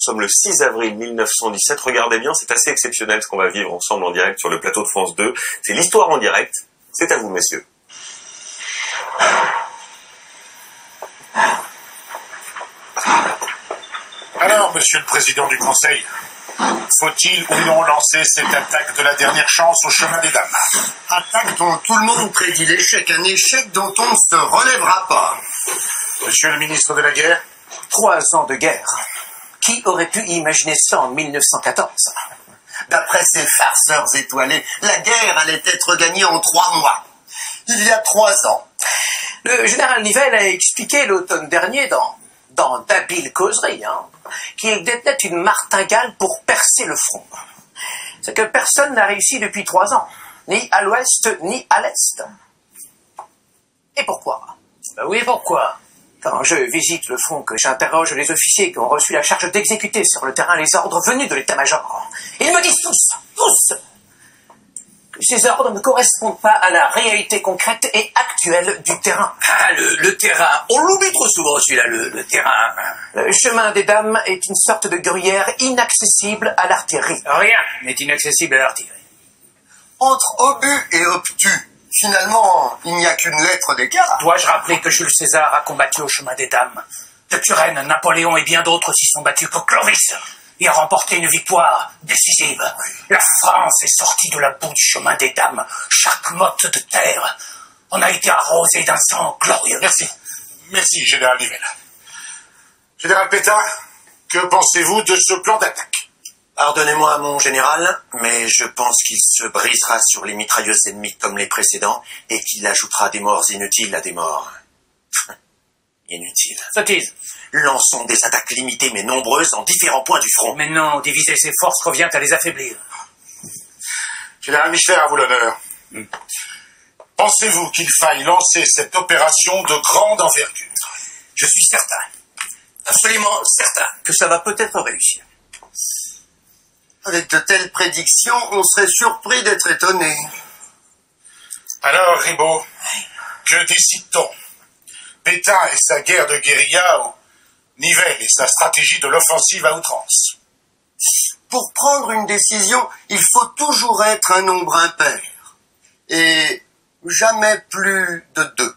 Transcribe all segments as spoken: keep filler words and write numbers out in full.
Nous sommes le six avril mille neuf cent dix-sept. Regardez bien, c'est assez exceptionnel ce qu'on va vivre ensemble en direct sur le plateau de France deux. C'est l'histoire en direct. C'est à vous, messieurs. Alors, monsieur le président du Conseil, faut-il ou non lancer cette attaque de la dernière chance au chemin des dames? Attaque dont tout le monde prédit l'échec, un échec dont on ne se relèvera pas. Monsieur le ministre de la Guerre? Trois ans de guerre. Qui aurait pu imaginer ça en mille neuf cent quatorze? D'après ces farceurs étoilés, la guerre allait être gagnée en trois mois. Il y a trois ans. Le général Nivelle a expliqué l'automne dernier dans, dans d'habiles causeries, hein, qu'il détenait une martingale pour percer le front. C'est que personne n'a réussi depuis trois ans, ni à l'ouest, ni à l'est. Et pourquoi? Ben oui, pourquoi? Quand je visite le front, que j'interroge les officiers qui ont reçu la charge d'exécuter sur le terrain les ordres venus de l'état-major, ils me disent tous, tous, que ces ordres ne correspondent pas à la réalité concrète et actuelle du terrain. Ah, le, le terrain, on l'oublie trop souvent celui-là, le, le terrain. Le chemin des dames est une sorte de gruyère inaccessible à l'artillerie. Rien n'est inaccessible à l'artillerie. Entre obus et obtus, finalement, il n'y a qu'une lettre d'écart. Dois-je rappeler que Jules César a combattu au chemin des dames? De Turenne, Napoléon et bien d'autres s'y sont battus que Clovis y a remporté une victoire décisive. La France est sortie de la boue du chemin des dames. Chaque motte de terre en a été arrosée d'un sang glorieux. Merci. Merci, général Nivelle. Général Pétain, que pensez-vous de ce plan d'attaque? Pardonnez-moi, mon général, mais je pense qu'il se brisera sur les mitrailleuses ennemies comme les précédents et qu'il ajoutera des morts inutiles à des morts inutiles. Sottise. Lançons des attaques limitées mais nombreuses en différents points du front. Mais non, diviser ses forces revient à les affaiblir. Général Michelet, à vous l'honneur. Hmm. Pensez-vous qu'il faille lancer cette opération de grande envergure? Je suis certain, absolument certain, que ça va peut-être réussir. Avec de telles prédictions, on serait surpris d'être étonné. Alors, Ribaud, que décide-t-on? Pétain et sa guerre de guérilla ou Nivelle et sa stratégie de l'offensive à outrance? Pour prendre une décision, il faut toujours être un nombre impair. Et jamais plus de deux.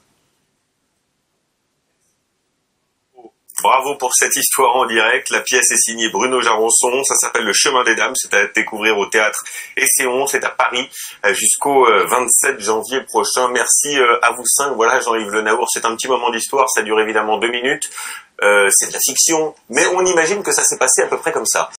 Bravo pour cette histoire en direct. La pièce est signée Bruno Jaronçon. Ça s'appelle Le Chemin des Dames. C'est à découvrir au théâtre Esséon. C'est à Paris jusqu'au vingt-sept janvier prochain. Merci à vous cinq. Voilà, Jean-Yves Le Naour. C'est un petit moment d'histoire. Ça dure évidemment deux minutes. Euh, c'est de la fiction. Mais on imagine que ça s'est passé à peu près comme ça.